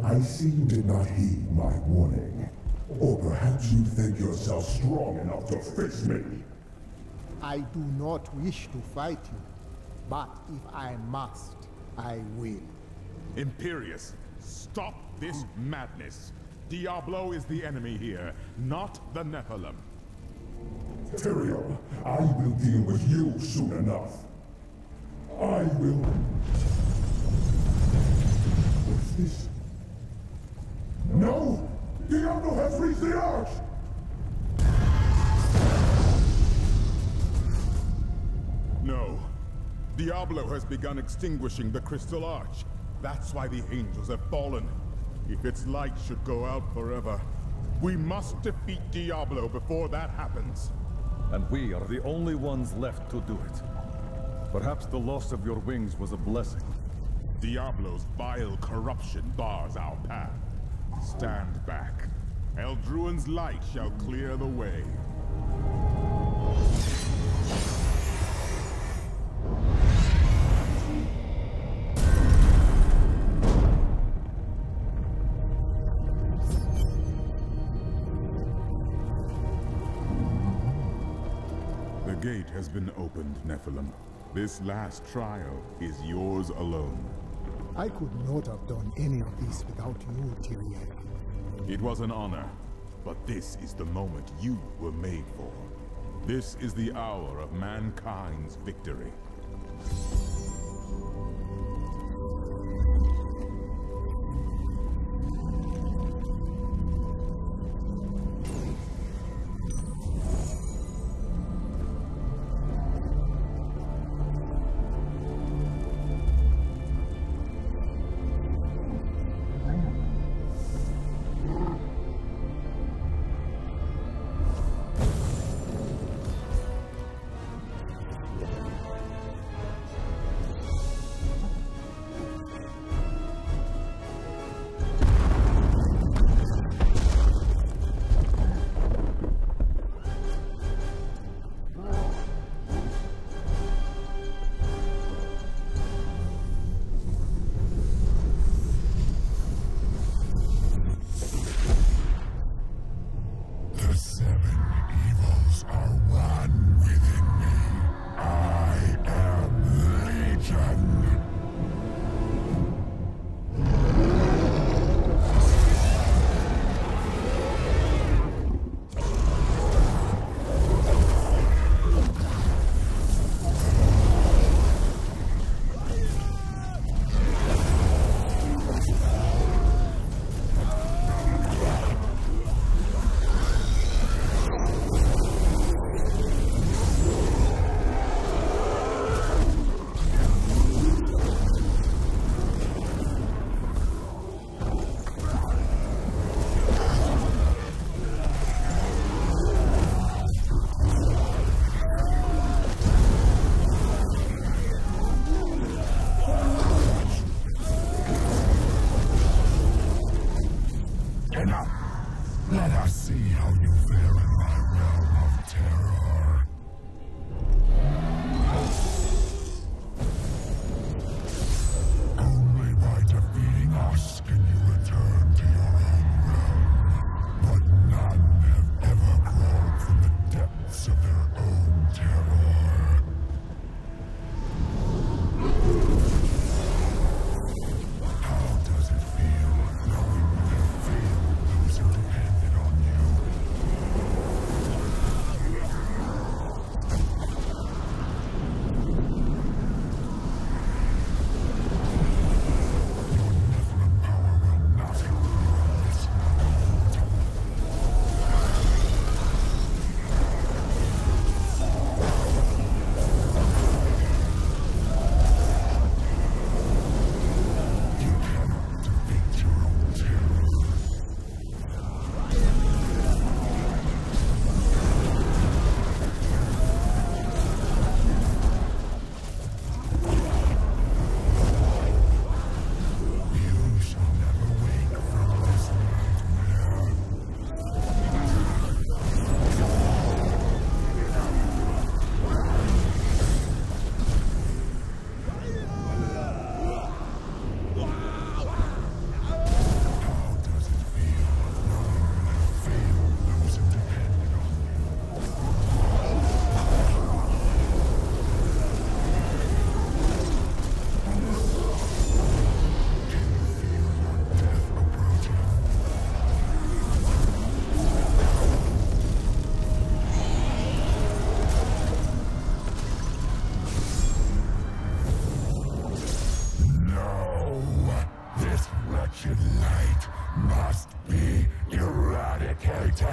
I see you did not heed my warning. Or perhaps you think yourself strong enough to face me. I do not wish to fight you, but if I must, I will. Imperius, stop this madness. Diablo is the enemy here, not the Nephilim. Tyrael, I will deal with you soon enough. I will... What's this? No! Diablo has reached the arch! No. Diablo has begun extinguishing the Crystal Arch. That's why the angels have fallen. If its light should go out forever, we must defeat Diablo before that happens. And we are the only ones left to do it. Perhaps the loss of your wings was a blessing. Diablo's vile corruption bars our path. Stand back. Eldruin's light shall clear the way. The gate has been opened, Nephilim. This last trial is yours alone. I could not have done any of this without you, Tyrael. It was an honor, but this is the moment you were made for. This is the hour of mankind's victory.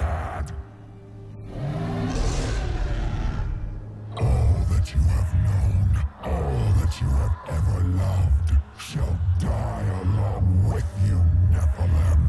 All that you have known, all that you have ever loved, shall die along with you, Nephilim.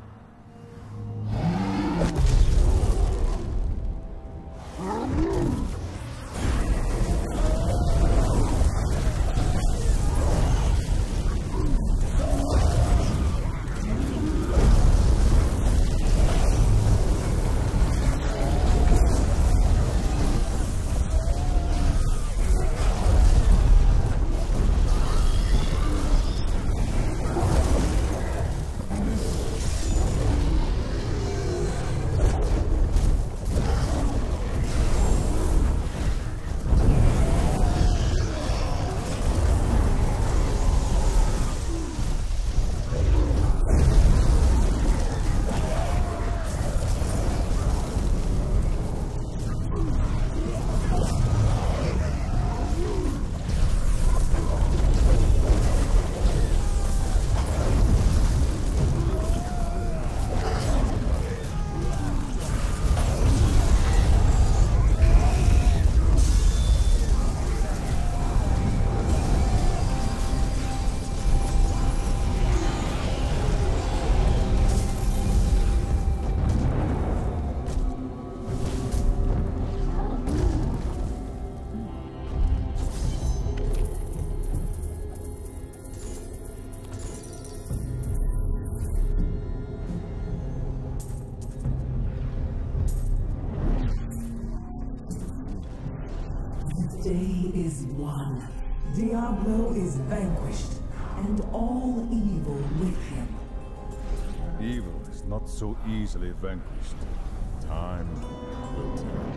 Day is won. Diablo is vanquished, and all evil with him. Evil is not so easily vanquished. Time will tell.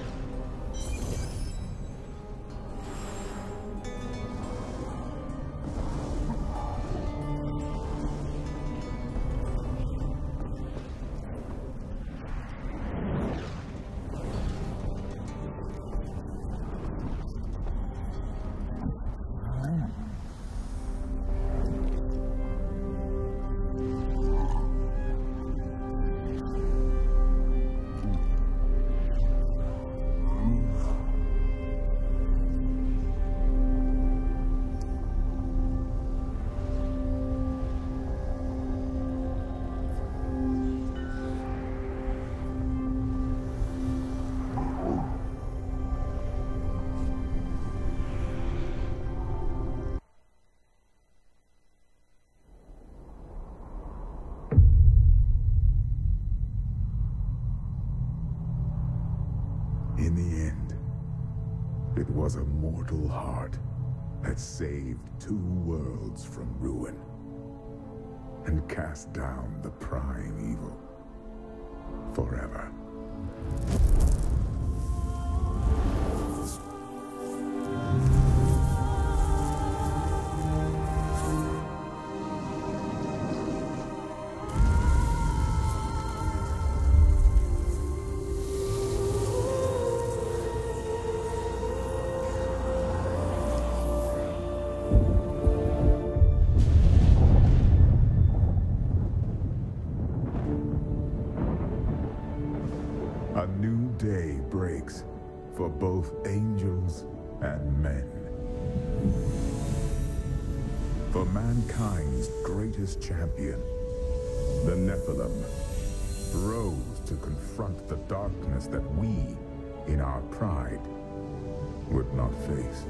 In the end, it was a mortal heart that saved 2 worlds from ruin and cast down the prime evil forever. A new day breaks for both angels and men. For mankind's greatest champion, the Nephilim, rose to confront the darkness that we, in our pride, would not face.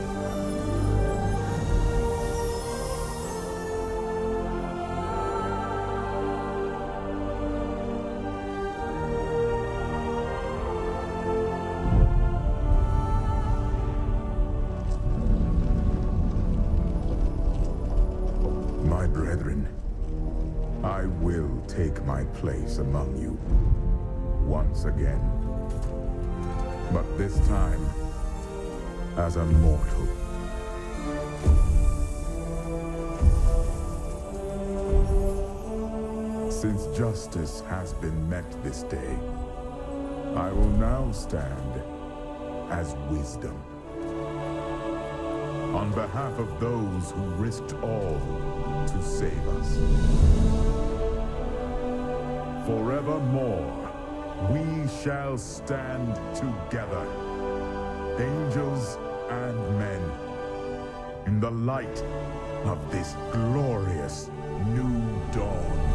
My brethren, I will take my place among you once again. But this time, as a mortal. Since justice has been met this day, I will now stand as wisdom. On behalf of those who risked all to save us. Forevermore, We shall stand together, angels and men, in the light of this glorious new dawn.